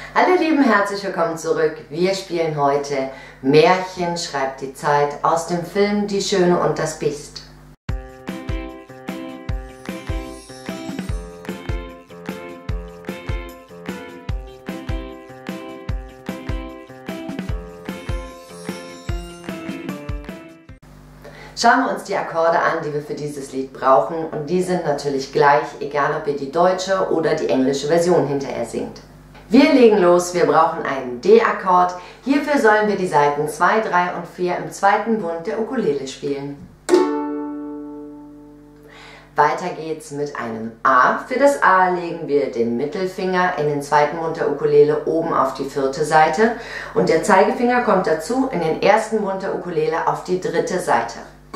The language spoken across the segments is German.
Hallo Lieben, herzlich willkommen zurück. Wir spielen heute Märchen schreibt die Zeit aus dem Film Die Schöne und das Biest. Schauen wir uns die Akkorde an, die wir für dieses Lied brauchen, und die sind natürlich gleich, egal ob ihr die deutsche oder die englische Version hinterher singt. Wir legen los, wir brauchen einen D-Akkord. Hierfür sollen wir die Saiten 2, 3 und 4 im zweiten Bund der Ukulele spielen. Weiter geht's mit einem A. Für das A legen wir den Mittelfinger in den zweiten Bund der Ukulele oben auf die vierte Seite und der Zeigefinger kommt dazu in den ersten Bund der Ukulele auf die dritte Seite.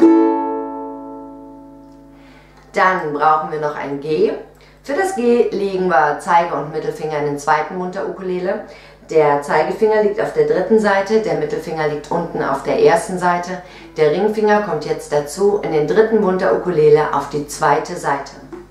Dann brauchen wir noch ein G. Für das G legen wir Zeige und Mittelfinger in den zweiten Bund der Ukulele. Der Zeigefinger liegt auf der dritten Seite, der Mittelfinger liegt unten auf der ersten Seite. Der Ringfinger kommt jetzt dazu in den dritten Bund der Ukulele auf die zweite Seite.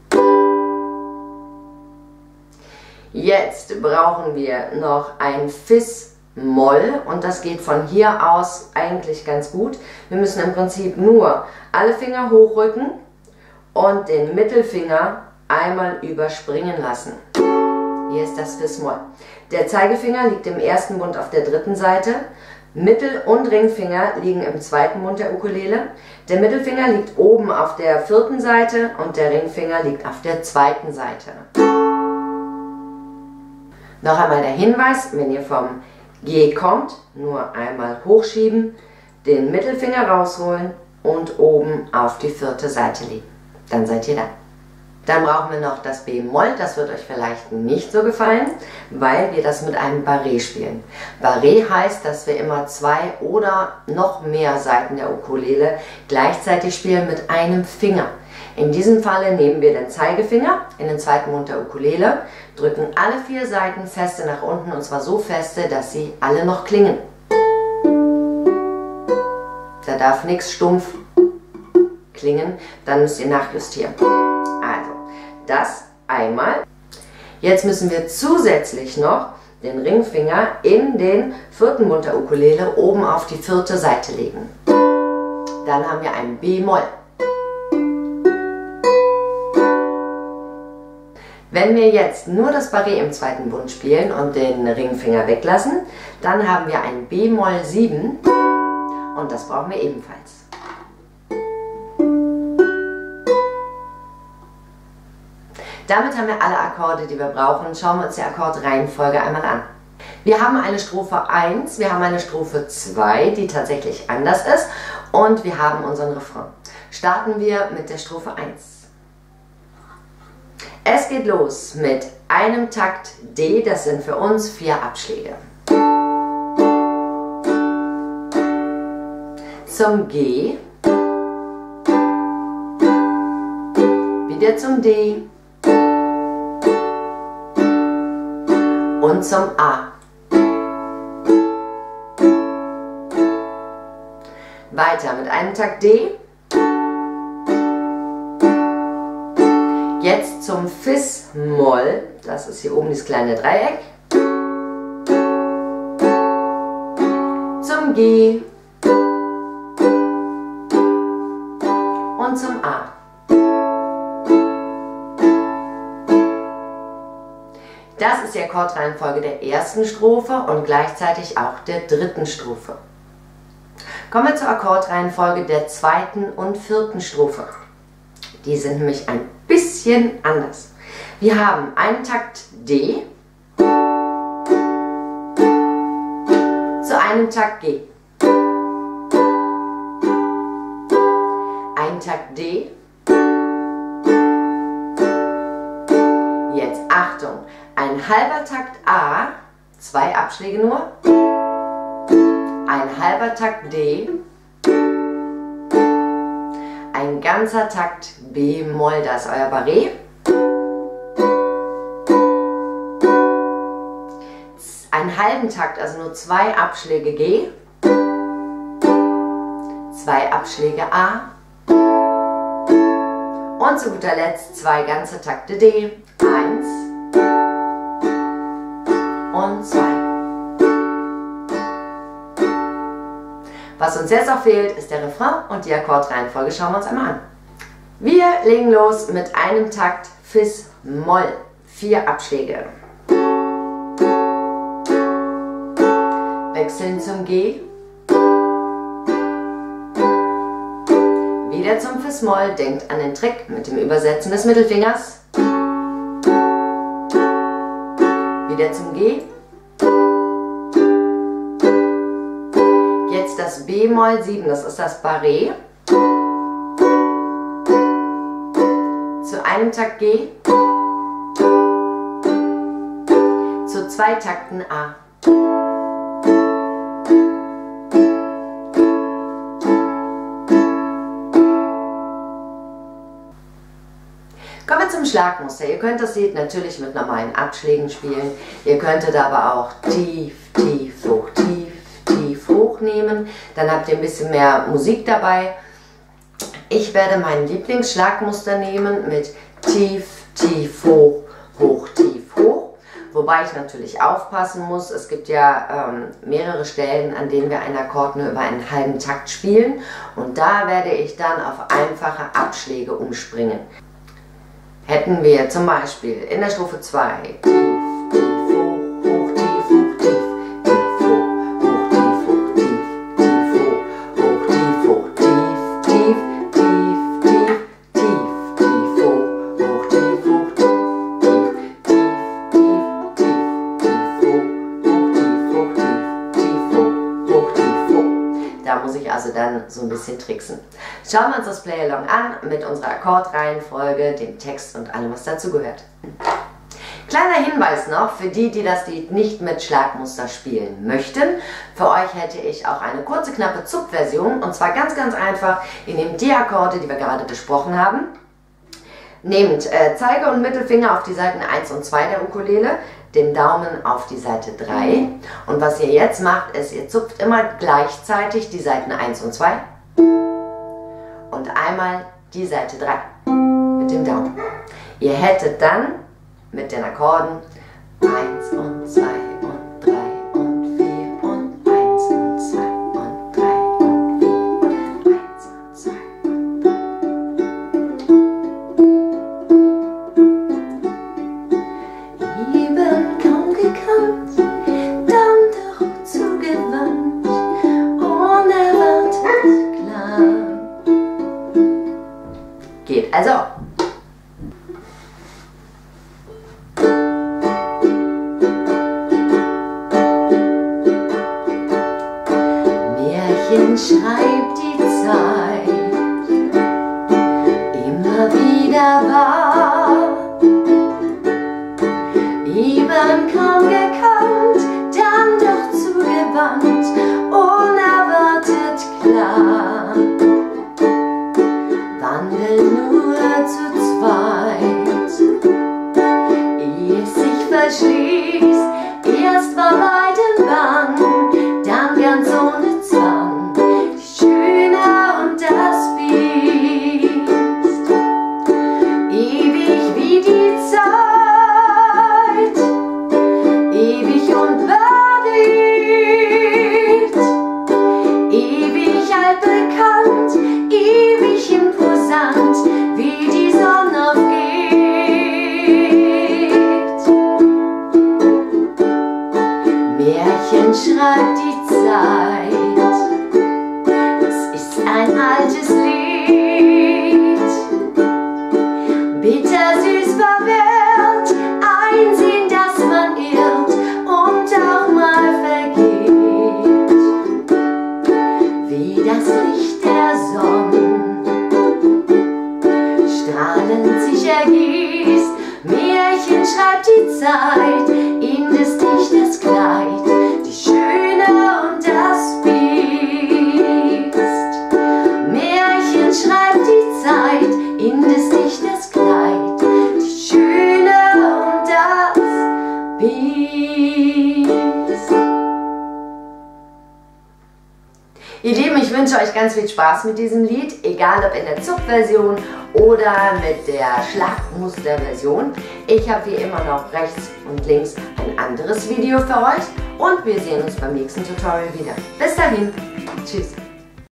Jetzt brauchen wir noch ein Fis-Moll und das geht von hier aus eigentlich ganz gut. Wir müssen im Prinzip nur alle Finger hochrücken und den Mittelfinger einmal überspringen lassen. Hier ist das Fis-Moll. Der Zeigefinger liegt im ersten Bund auf der dritten Seite, Mittel- und Ringfinger liegen im zweiten Bund der Ukulele, der Mittelfinger liegt oben auf der vierten Seite und der Ringfinger liegt auf der zweiten Seite. Noch einmal der Hinweis, wenn ihr vom G kommt, nur einmal hochschieben, den Mittelfinger rausholen und oben auf die vierte Seite legen. Dann seid ihr da. Dann brauchen wir noch das B-Moll, das wird euch vielleicht nicht so gefallen, weil wir das mit einem Barré spielen. Barré heißt, dass wir immer 2 oder noch mehr Saiten der Ukulele gleichzeitig spielen mit einem Finger. In diesem Falle nehmen wir den Zeigefinger in den zweiten Bund der Ukulele, drücken alle 4 Saiten feste nach unten und zwar so feste, dass sie alle noch klingen. Da darf nichts stumpf klingen, dann müsst ihr nachjustieren. Also, das einmal. Jetzt müssen wir zusätzlich noch den Ringfinger in den vierten Bund der Ukulele oben auf die vierte Seite legen. Dann haben wir ein B-Moll. Wenn wir jetzt nur das Barré im zweiten Bund spielen und den Ringfinger weglassen, dann haben wir ein B-Moll 7 und das brauchen wir ebenfalls. Damit haben wir alle Akkorde, die wir brauchen. Schauen wir uns die Akkordreihenfolge einmal an. Wir haben eine Strophe 1, wir haben eine Strophe 2, die tatsächlich anders ist, und wir haben unseren Refrain. Starten wir mit der Strophe 1. Es geht los mit einem Takt D, das sind für uns 4 Abschläge. Zum G, wieder zum D und zum A. Weiter mit einem Takt D. Jetzt zum Fis-Moll, das ist hier oben dieses kleine Dreieck. Zum G und zum A. Das ist die Akkordreihenfolge der ersten Strophe und gleichzeitig auch der dritten Strophe. Kommen wir zur Akkordreihenfolge der zweiten und vierten Strophe. Die sind nämlich ein bisschen anders. Wir haben einen Takt D zu einem Takt G. Ein Takt D. Jetzt Achtung! Ein halber Takt A, 2 Abschläge nur, ein halber Takt D, ein ganzer Takt B-Moll, das ist euer Barré, einen halben Takt, also nur 2 Abschläge G, 2 Abschläge A und zu guter Letzt 2 ganze Takte D, 1, und 2. Was uns jetzt noch fehlt, ist der Refrain und die Akkordreihenfolge schauen wir uns einmal an. Wir legen los mit einem Takt Fis-Moll, 4 Abschläge. Wechseln zum G. Wieder zum Fis-Moll, denkt an den Trick mit dem Übersetzen des Mittelfingers. Wieder zum G. Jetzt das B-Moll 7, das ist das Barré. Zu einem Takt G. Zu 2 Takten A. Kommen wir zum Schlagmuster. Ihr könnt das Lied natürlich mit normalen Abschlägen spielen. Ihr könntet aber auch tief, tief, hoch, tief, tief, hoch nehmen. Dann habt ihr ein bisschen mehr Musik dabei. Ich werde mein Lieblingsschlagmuster nehmen mit tief, tief, hoch, hoch, tief, hoch. Wobei ich natürlich aufpassen muss, es gibt ja mehrere Stellen, an denen wir einen Akkord nur über einen halben Takt spielen. Und da werde ich dann auf einfache Abschläge umspringen. Hätten wir zum Beispiel in der Strophe 2 tief, tief, hoch, hoch, tief, hoch, tief, tief, hoch, hoch, tief, hoch, tief, tief, hoch, hoch, tief, hoch, tief, tief, tief, tief, tief, tief, hoch, hoch, tief, hoch, tief, tief, tief, tief, tief, hoch, hoch, tief, hoch, tief, tief, hoch. Da muss ich also dann so ein bisschen tricksen. Schauen wir uns das Play-Along an mit unserer Akkordreihenfolge, dem Text und allem, was dazu gehört. Kleiner Hinweis noch für die, die das Lied nicht mit Schlagmuster spielen möchten. Für euch hätte ich auch eine kurze, knappe Zupfversion, und zwar ganz, ganz einfach. Ihr nehmt die Akkorde, die wir gerade besprochen haben, nehmt Zeige und Mittelfinger auf die Seiten 1 und 2 der Ukulele, den Daumen auf die Seite 3, und was ihr jetzt macht, ist, ihr zupft immer gleichzeitig die Seiten 1 und 2 und einmal die Seite 3 mit dem Daumen. Ihr hättet dann mit den Akkorden 1 und 2 und 3 und 4 und 1 und 2 und 3 und 4 und 1 und 2 und 3. Eben kaum gekannt, dann doch zugewandt, unerwartet klar. Geht also. Märchen schreibt die Zeit immer wieder wahr. Eben kaum gekannt, dann doch zugewandt, unerwartet klar. Wandelt nur zu zweit, ehe es sich verschließt. Erst war beiden bang, dann ganz ohne Zwang, die Schöne und das Biest. Ewig wie die Zeit, ewig und bewegt, ewig altbekannt, ewig imposant, wie die Sonne aufgeht. Märchen schreibt die Zeit, es ist ein altes Lied, bittersüß verwirrt, einsehen, dass man irrt und auch mal vergeht, wie das Licht der Sonne strahlend sich ergießt. Märchen schreibt die Zeit in des Dichters Kleid, die Schöne und das Biest. Märchen ich wünsche euch ganz viel Spaß mit diesem Lied, egal ob in der Zuchtversion oder mit der Schlachtmusterversion. Ich habe wie immer noch rechts und links ein anderes Video für euch und wir sehen uns beim nächsten Tutorial wieder. Bis dahin, tschüss!